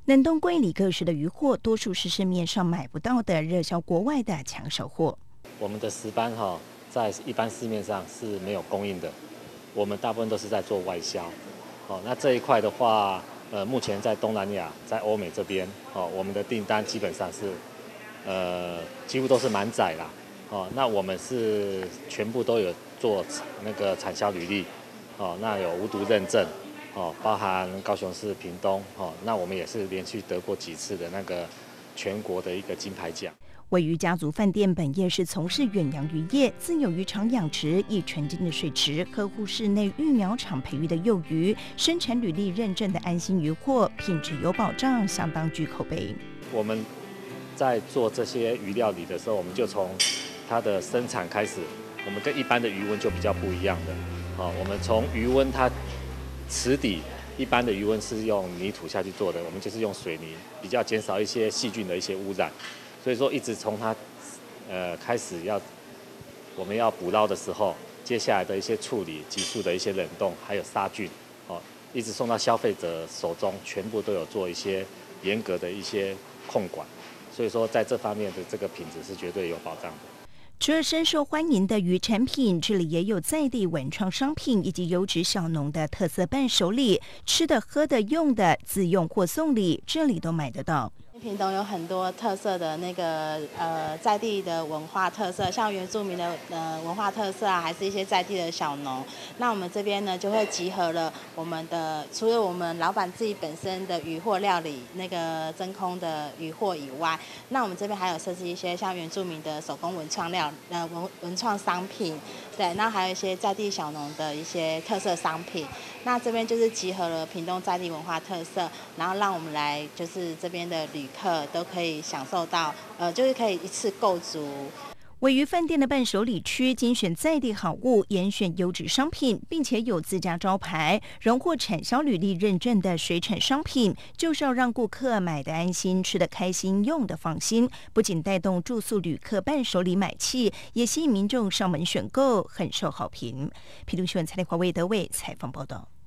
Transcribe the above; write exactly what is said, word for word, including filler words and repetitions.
冷冻柜里各式的鱼货，多数是市面上买不到的热销国外的抢手货。 我们的石斑哈，在一般市面上是没有供应的，我们大部分都是在做外销。哦，那这一块的话，呃，目前在东南亚、在欧美这边，哦，我们的订单基本上是，呃，几乎都是满载啦。哦，那我们是全部都有做那个产销履历，哦，那有无毒认证。哦，包含高雄市、屏东，哦，那我们也是连续得过几次的那个全国的一个金牌奖。 位于家族饭店本业是从事远洋渔业，自有渔场养殖，以纯净的水池呵护室内育苗场培育的幼鱼，生产履历认证的安心渔获，品质有保障，相当具口碑。 我们在做这些鱼料理的时候，我们就从它的生产开始，我们跟一般的鱼温就比较不一样的。哦，我们从鱼温它池底一般的鱼温是用泥土下去做的，我们就是用水泥，比较减少一些细菌的一些污染。所以说，一直从它呃开始要我们要捕捞的时候，接下来的一些处理、急速的一些冷冻，还有杀菌，哦，一直送到消费者手中，全部都有做一些严格的一些控管。所以说，在这方面的这个品质是绝对有保障的。 除了深受欢迎的鱼产品，这里也有在地文创商品以及优质小农的特色伴手礼，吃的、喝的、用的，自用或送礼，这里都买得到。 屏东有很多特色的那个呃在地的文化特色，像原住民的呃文化特色啊，还是一些在地的小农。那我们这边呢就会集合了我们的除了我们老板自己本身的渔获料理那个真空的渔获以外，那我们这边还有设计一些像原住民的手工文创料呃文文创商品，对，那还有一些在地小农的一些特色商品。那这边就是集合了屏东在地文化特色，然后让我们来就是这边的旅客都可以享受到，呃，就是可以一次购足。 位于饭店的伴手礼区，精选在地好物，严选优质商品，并且有自家招牌、荣获产销履历认证的水产商品，就是要让顾客买得安心、吃得开心、用得放心。不仅带动住宿旅客伴手礼买气，也吸引民众上门选购，很受好评。屏东新闻财经华魏德伟采访报道。